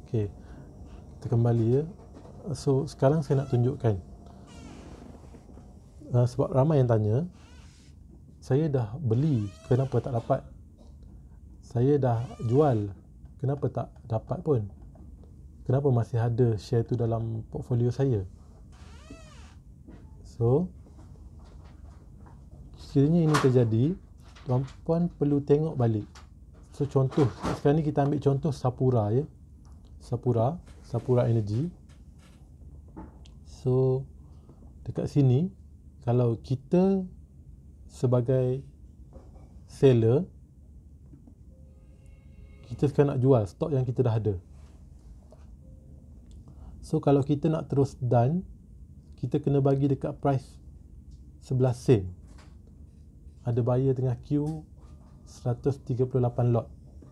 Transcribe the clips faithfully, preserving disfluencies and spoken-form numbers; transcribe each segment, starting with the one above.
Okey, kita kembali ya. So sekarang saya nak tunjukkan, uh, sebab ramai yang tanya, saya dah beli kenapa tak dapat, saya dah jual kenapa tak dapat pun, kenapa masih ada share tu dalam portfolio saya. So sekiranya ini terjadi, tuan-puan perlu tengok balik. So contoh, sekarang ni kita ambil contoh Sapura ya. Sapura, Sapura Energy. So dekat sini, kalau kita sebagai seller, kita sekarang nak jual stok yang kita dah ada. So kalau kita nak terus done, kita kena bagi dekat price sebelas sen. Ada buyer tengah queue seratus tiga puluh lapan lot.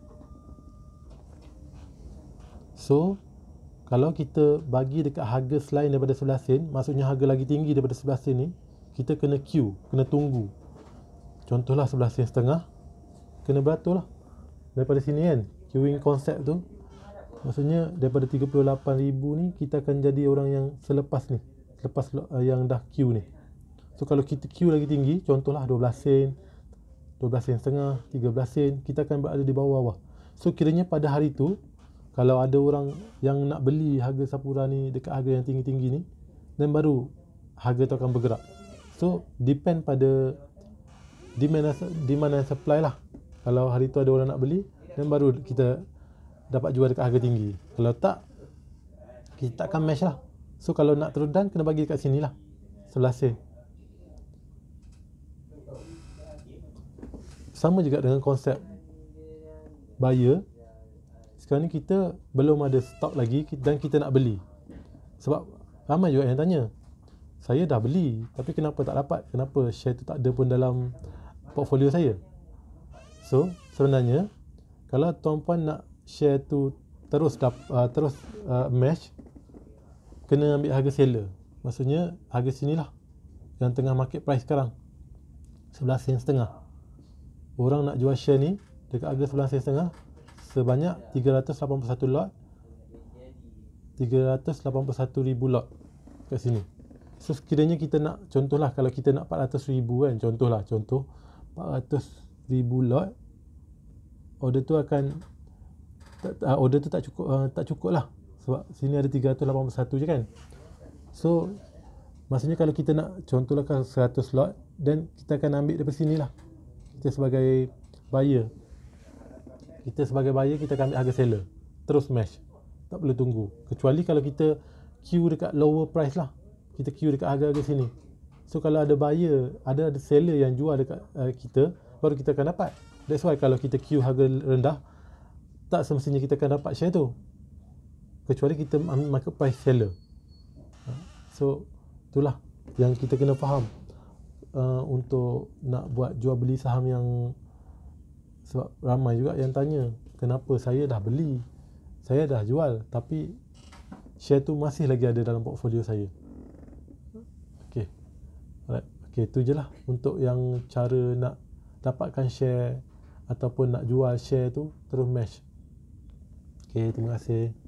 So kalau kita bagi dekat harga selain daripada sebelas sen, maksudnya harga lagi tinggi daripada sebelas sen ni, kita kena queue, kena tunggu. Contohlah sebelas sen setengah, kena beratur lah daripada sini kan. Queuing konsep tu, maksudnya daripada tiga puluh lapan ribu ni, kita akan jadi orang yang selepas ni, selepas uh, yang dah queue ni. So kalau kita queue lagi tinggi, contohlah dua belas sen, dua belas sen setengah, tiga belas sen, kita akan berada di bawah-bawah. So kiranya pada hari tu, kalau ada orang yang nak beli harga Sapura ni dekat harga yang tinggi-tinggi ni, dan baru harga tu akan bergerak. So depend pada demand, demand and supply lah. Kalau hari tu ada orang nak beli, dan baru kita dapat jual dekat harga tinggi. Kalau tak, kita takkan match lah. So kalau nak terus done, kena bagi dekat sini lah, sebelas sen. Sama juga dengan konsep buyer. Sekarang ni kita belum ada stok lagi dan kita nak beli. Sebab ramai juga yang tanya, saya dah beli tapi kenapa tak dapat, kenapa share tu tak ada pun dalam portfolio saya. So sebenarnya, kalau tuan-puan nak share tu terus uh, terus uh, match, kena ambil harga seller. Maksudnya harga sinilah yang tengah market price sekarang, sebelas sen setengah. Orang nak jual share ni dekat harga sebelas sen setengah sebanyak tiga ratus lapan puluh satu lot, tiga ratus lapan puluh satu ribu lot kat sini. So sekiranya kita nak, contohlah kalau kita nak empat ratus ribu kan, contohlah, contoh empat ratus ribu lot, order tu akan uh, order tu tak cukup, uh, tak cukup lah, sebab sini ada tiga ratus lapan puluh satu je kan. So maksudnya kalau kita nak, contohlah kalau seratus lot, dan kita akan ambil daripada sini lah. Kita sebagai buyer, kita sebagai buyer kita akan ambil harga seller, terus match, tak perlu tunggu. Kecuali kalau kita queue dekat lower price lah, kita queue dekat harga-harga sini. So kalau ada buyer, ada ada seller yang jual dekat uh, kita, baru kita akan dapat. That's why kalau kita queue harga rendah, tak semestinya kita akan dapat share tu, kecuali kita ambil market price seller. So itulah yang kita kena faham uh, untuk nak buat jual beli saham yang, sebab ramai juga yang tanya, kenapa saya dah beli, saya dah jual, tapi share tu masih lagi ada dalam portfolio saya. Okey. Alright. Okey, tu je lah untuk yang cara nak dapatkan share ataupun nak jual share tu terus match. Okey, terima kasih.